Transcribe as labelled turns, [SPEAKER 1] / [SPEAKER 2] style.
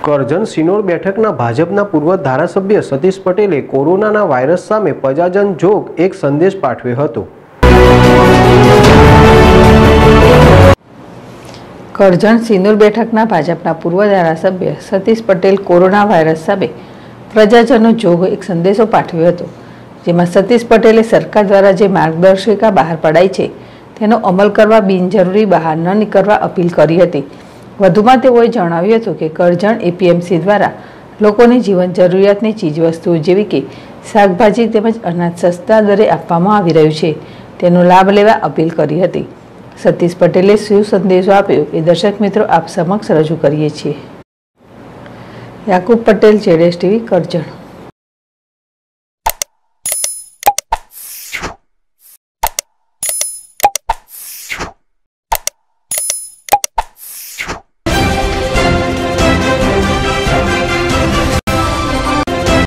[SPEAKER 1] કરજણ સિનોર બેઠકના ભાજપના પૂર્વ ધારાસભ્ય સતીશ પટેલે કોરોનાના વાયરસ સામે પ્રજાજન જોગ એક સંદેશ પાઠવ્યો હતો।
[SPEAKER 2] કરજણ સિનોર બેઠકના ભાજપના પૂર્વ ધારાસભ્ય સતીશ પટેલ કોરોના વાયરસ સામે પ્રજાજનો જોગ એક સંદેશો પાઠવ્યો હતો, જેમાં સતીશ પટેલે સરકાર દ્વારા જે માર્ગદર્શિકા બહાર પડાઈ છે તેનો અમલ કરવા બિનજરૂરી બહાર ન નીકળવા અપીલ કરી હતી। વધુમાં તેઓએ જણાવ્યું હતું કે કરજણ એપીએમસી દ્વારા લોકોની જીવન જરૂરિયાતની ચીજવસ્તુઓ જેવી કે શાકભાજી તેમજ અનાજ સસ્તા દરે આપવામાં આવી રહ્યું છે, તેનો લાભ લેવા અપીલ કરી હતી। સતીશ પટેલે શું સંદેશો આપ્યો એ દર્શક મિત્રો આપ સમક્ષ રજૂ કરીએ છીએ। યાકુબ પટેલ, જેડેશ ટીવી, કરજણ।